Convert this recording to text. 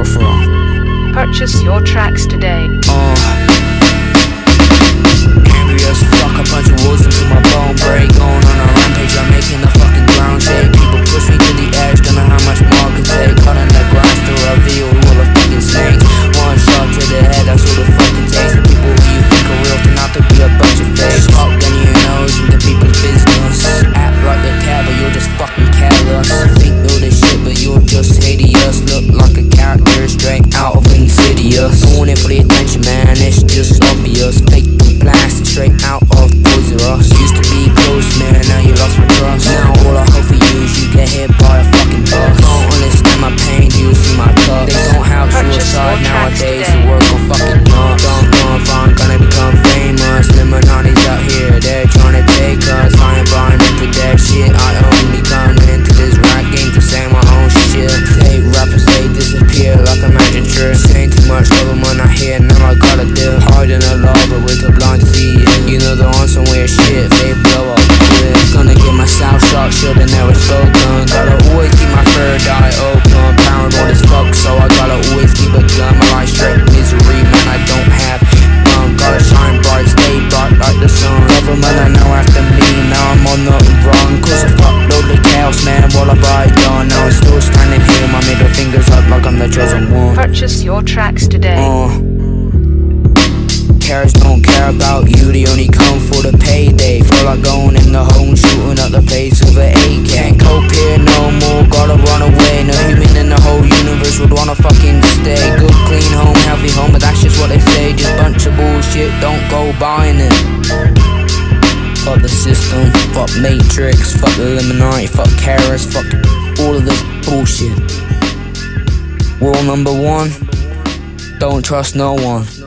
for real. Purchase your tracks today. Angry as fuck, a bunch of wolves into my bone break. Going on a rampage, I'm making the fucking ground shake. People push me to the edge, don't know how much more I could take. Caught in the grass to reveal who all the fucking snakes. One shot to the head, that's all the fucking takes. The people who you think are real turn out to be a bunch of fakes. Talk down your nose into people's business. Act like they care, but you're just fucking careless. Think all this shit, but you're just hideous. Look like a character straight out of Insidious. Going in for the attention, man, it's just obvious. Fake plastic straight out of Toys R Us. Used to be close, man, now you lost my trust. Now all I hope for you is you get hit by a fucking bus. Don't understand my pain, do you see my cuts? They don't have suicide nowadays, the world gon' fucking nuts. Don't know if I'm gonna become famous. Illuminati's out here, they're trying to take us. I ain't buying into that shit, I only come into this rap game to say my own shit. Take rappers, they disappear like a magic trick. Saying too much government I hear, now I gotta deal. Hard in the law, but with the blind to see it. You know they're on some weird shit, they blow up quick. Gonna get myself shot, shoulda never spoken. Gotta always keep my third eye open. Paranoid as fuck, so I gotta always keep a gun. My life straight misery, man, I don't have none. Gotta shine bright, stay bright like the sun. Government I know after me, now I'm on the run. Cause a fuckload of chaos, man, what have I done? Now I'm still standing here, my middle fingers up like I'm the chosen one. Purchase your tracks today. Carrots don't care about you, they only come for the payday. Feel like going in the home, shooting up the place with an AK. Can't cope here no more, gotta run away. No human in the whole universe would wanna fucking stay. Good, clean home, healthy home, but that's just what they say. Just bunch of bullshit, don't go buying it. Fuck the system, fuck Matrix, fuck the Illuminati, fuck Carrots, fuck all of this bullshit. Rule number one, don't trust no one.